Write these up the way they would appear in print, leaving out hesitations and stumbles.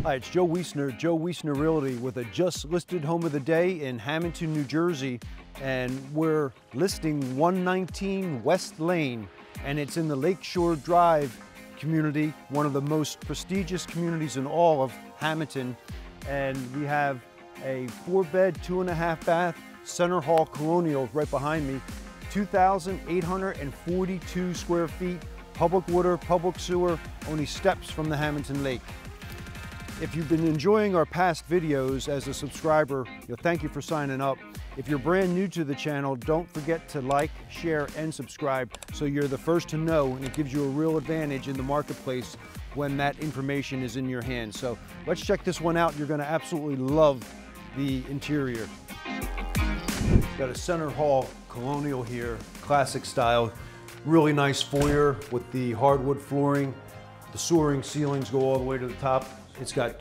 Hi, it's Joe Wiesner Realty with a just listed home of the day in Hamilton, New Jersey. And we're listing 119 West Lane, and it's in the Lakeshore Drive community, one of the most prestigious communities in all of Hamilton. And we have a 4-bed, 2.5 bath, center hall colonial right behind me, 2,842 square feet, public water, public sewer, only steps from the Hamilton Lake. If you've been enjoying our past videos as a subscriber, thank you for signing up. If you're brand new to the channel, don't forget to like, share, and subscribe so you're the first to know, and it gives you a real advantage in the marketplace when that information is in your hands. So let's check this one out. You're going to absolutely love the interior. Got a center hall colonial here, classic style. Really nice foyer with the hardwood flooring. The soaring ceilings go all the way to the top. It's got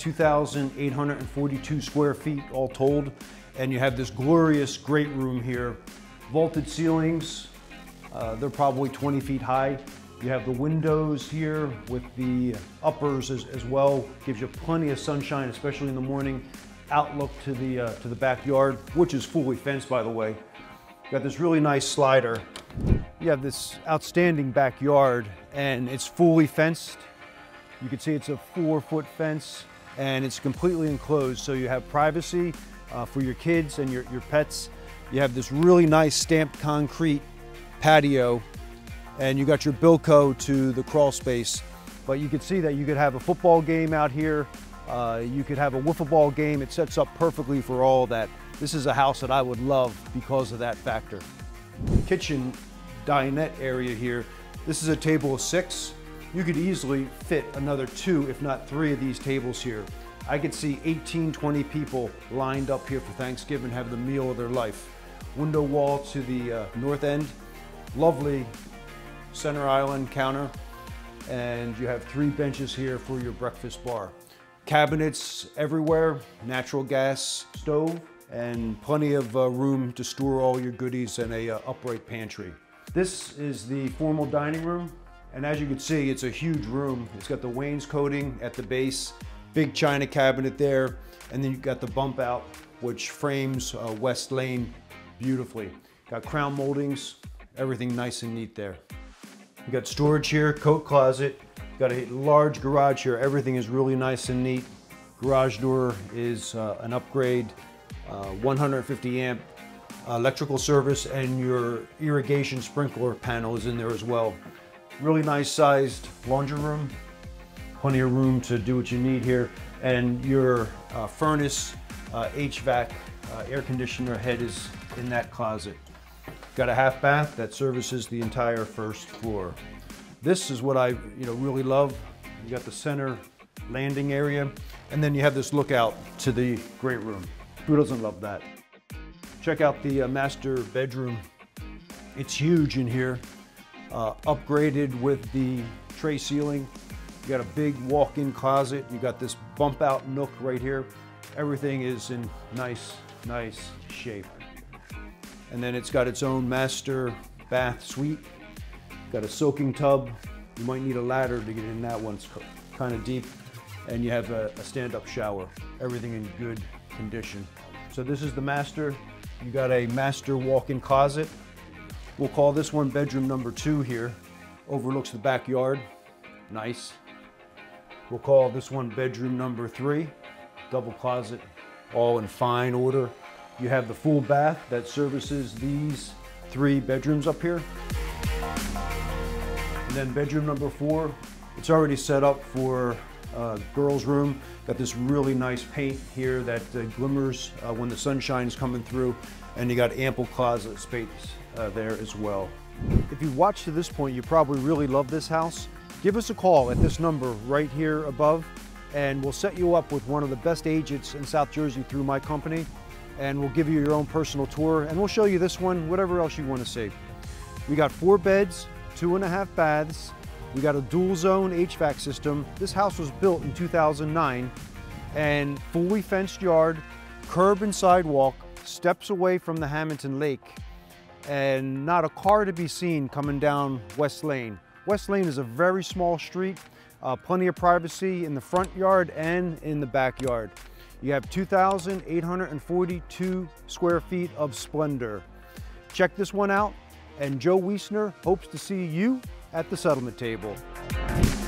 2,842 square feet all told. And you have this glorious great room here. Vaulted ceilings, they're probably 20 feet high. You have the windows here with the uppers as well. Gives you plenty of sunshine, especially in the morning. Outlook to the backyard, which is fully fenced, by the way. Got this really nice slider. You have this outstanding backyard, and it's fully fenced. You can see it's a 4-foot fence, and it's completely enclosed, so you have privacy for your kids and your pets. You have this really nice stamped concrete patio, and you got your Bilco to the crawl space. But you can see that you could have a football game out here. You could have a wiffle ball game. It sets up perfectly for all of that. This is a house that I would love because of that factor. Kitchen dinette area here. This is a table of 6. You could easily fit another 2, if not 3 of these tables here. I could see 18, 20 people lined up here for Thanksgiving, having the meal of their life. Window wall to the north end. Lovely center island counter. And you have 3 benches here for your breakfast bar. Cabinets everywhere, natural gas stove, and plenty of room to store all your goodies and a upright pantry. This is the formal dining room, and as you can see, it's a huge room. It's got the wainscoting at the base, big china cabinet there, and then you've got the bump out, which frames West Lane beautifully. Got crown moldings, everything nice and neat there. You got storage here, coat closet. Got a large garage here. Everything is really nice and neat. Garage door is an upgrade, 150 amp electrical service, and your irrigation sprinkler panel is in there as well. Really nice sized laundry room. Plenty of room to do what you need here. And your furnace, HVAC, air conditioner head is in that closet. Got a half bath that services the entire first floor. This is what I really love. You got the center landing area, and then you have this lookout to the great room. Who doesn't love that? Check out the master bedroom. It's huge in here, upgraded with the tray ceiling. You got a big walk-in closet. You got this bump out nook right here. Everything is in nice shape. And then it's got its own master bath suite. Got a soaking tub. You might need a ladder to get in that one. It's kind of deep. And you have a stand-up shower. Everything in good condition. So this is the master. You got a master walk-in closet. We'll call this one bedroom number 2 here. Overlooks the backyard. Nice. We'll call this one bedroom number 3. Double closet, all in fine order. You have the full bath that services these 3 bedrooms up here. And then bedroom number 4, it's already set up for girls' room. Got this really nice paint here that glimmers when the sunshine's coming through, and you got ample closet space there as well. If you've watched to this point, you probably really love this house. Give us a call at this number right here above, and we'll set you up with one of the best agents in South Jersey through my company, and we'll give you your own personal tour, and we'll show you this one, whatever else you want to see. We got 4 beds, 2.5 baths. We got a dual zone HVAC system. This house was built in 2009, and fully fenced yard, curb and sidewalk, steps away from the Hamilton Lake, and not a car to be seen coming down West Lane. West Lane is a very small street, Plenty of privacy in the front yard and in the backyard. You have 2,842 square feet of splendor. Check this one out, and Joe Wiesner hopes to see you at the settlement table.